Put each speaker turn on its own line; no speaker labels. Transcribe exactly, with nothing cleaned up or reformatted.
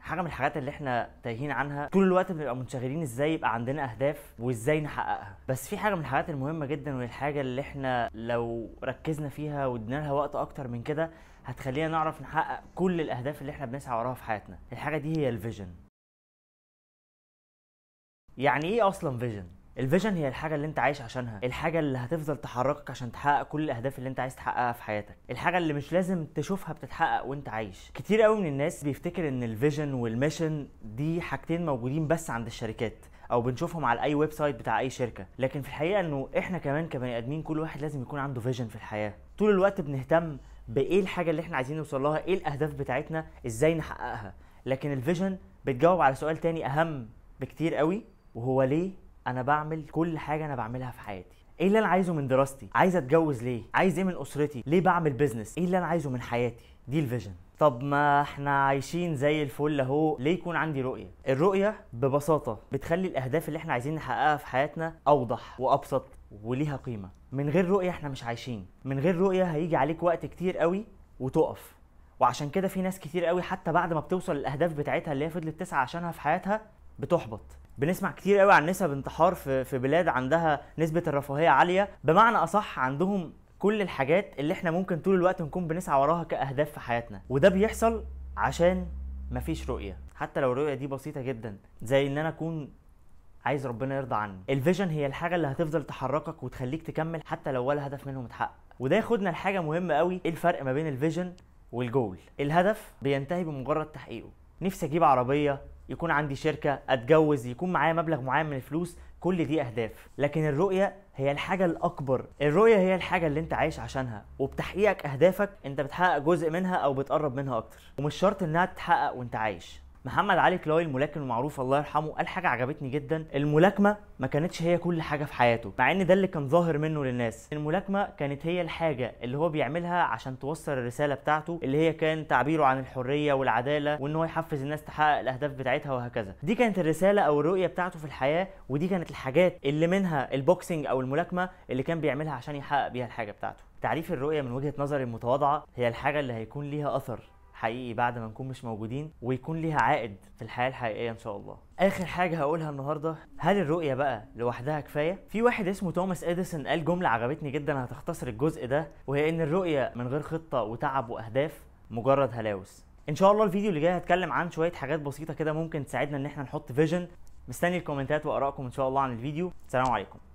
حاجه من الحاجات اللي احنا تايهين عنها طول الوقت، بنبقى منشغلين ازاي يبقى عندنا اهداف وازاي نحققها. بس في حاجه من الحاجات المهمه جدا، والحاجه اللي احنا لو ركزنا فيها وادينا لها وقت اكتر من كده هتخلينا نعرف نحقق كل الاهداف اللي احنا بنسعى وراها في حياتنا. الحاجه دي هي الفيجن. يعني ايه اصلا فيجن؟ الفيجن هي الحاجه اللي انت عايش عشانها، الحاجه اللي هتفضل تحركك عشان تحقق كل الاهداف اللي انت عايز تحققها في حياتك، الحاجه اللي مش لازم تشوفها بتتحقق وانت عايش. كتير قوي من الناس بيفتكر ان الفيجن والميشن دي حاجتين موجودين بس عند الشركات او بنشوفهم على اي ويب سايت بتاع اي شركه، لكن في الحقيقه انه احنا كمان كبني ادمين كل واحد لازم يكون عنده فيجن في الحياه. طول الوقت بنهتم بايه الحاجه اللي احنا عايزين نوصل لها، ايه الاهداف بتاعتنا، ازاي نحققها. لكن الفيجن بتجاوب على سؤال تاني اهم بكتير قوي، وهو ليه انا بعمل كل حاجه انا بعملها في حياتي؟ ايه اللي انا عايزه من دراستي؟ عايز اتجوز ليه؟ عايز ايه من اسرتي؟ ليه بعمل بيزنس؟ ايه اللي انا عايزه من حياتي؟ دي الفيجن. طب ما احنا عايشين زي الفل اهو، ليه يكون عندي رؤيه؟ الرؤيه ببساطه بتخلي الاهداف اللي احنا عايزين نحققها في حياتنا اوضح وابسط وليها قيمه. من غير رؤيه احنا مش عايشين. من غير رؤيه هيجي عليك وقت كتير قوي وتقف. وعشان كده في ناس كتير قوي حتى بعد ما بتوصل للاهداف بتاعتها اللي هي فضلت تسعى عشانها في حياتها بتحبط. بنسمع كتير قوي عن نسب انتحار في في بلاد عندها نسبه الرفاهيه عاليه، بمعنى اصح عندهم كل الحاجات اللي احنا ممكن طول الوقت نكون بنسعى وراها كاهداف في حياتنا. وده بيحصل عشان مفيش رؤيه، حتى لو الرؤيه دي بسيطه جدا، زي ان انا اكون عايز ربنا يرضى عني. الفيجن هي الحاجه اللي هتفضل تحركك وتخليك تكمل حتى لو ولا هدف منهم اتحقق. وده ياخدنا لحاجه مهمه قوي، ايه الفرق ما بين الفيجن والجول؟ الهدف بينتهي بمجرد تحقيقه. نفسي اجيب عربيه، يكون عندي شركه، اتجوز، يكون معايا مبلغ معين من الفلوس، كل دي اهداف. لكن الرؤيه هي الحاجه الاكبر. الرؤيه هي الحاجه اللي انت عايش عشانها، وبتحقيقك اهدافك انت بتحقق جزء منها او بتقرب منها اكتر، ومش شرط انها تتحقق وانت عايش. محمد علي كلاي الملاكم المعروف الله يرحمه قال حاجه عجبتني جدا، الملاكمه ما كانتش هي كل حاجه في حياته، مع ان ده اللي كان ظاهر منه للناس. الملاكمه كانت هي الحاجه اللي هو بيعملها عشان توصل الرساله بتاعته، اللي هي كان تعبيره عن الحريه والعداله، وان هو يحفز الناس تحقق الاهداف بتاعتها وهكذا. دي كانت الرساله او الرؤيه بتاعته في الحياه، ودي كانت الحاجات اللي منها البوكسنج او الملاكمه اللي كان بيعملها عشان يحقق بيها الحاجه بتاعته. تعريف الرؤيه من وجهه نظري المتواضعه هي الحاجه اللي هيكون ليها اثر حقيقي بعد ما نكون مش موجودين، ويكون ليها عائد في الحياه الحقيقيه ان شاء الله. اخر حاجه هقولها النهارده، هل الرؤيه بقى لوحدها كفايه؟ في واحد اسمه توماس اديسون قال جمله عجبتني جدا هتختصر الجزء ده، وهي ان الرؤيه من غير خطه وتعب واهداف مجرد هلاوس. ان شاء الله الفيديو اللي جاي هتكلم عن شويه حاجات بسيطه كده ممكن تساعدنا ان احنا نحط فيجن. مستني الكومنتات وارائكم ان شاء الله عن الفيديو. سلام عليكم.